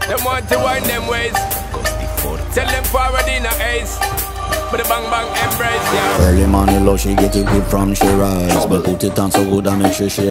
Them want to wind them ways. Tell them forward in a ace. But the bang bang embrace, yeah. Early morning love, she get it good from she rise. But put it on so good and make sure she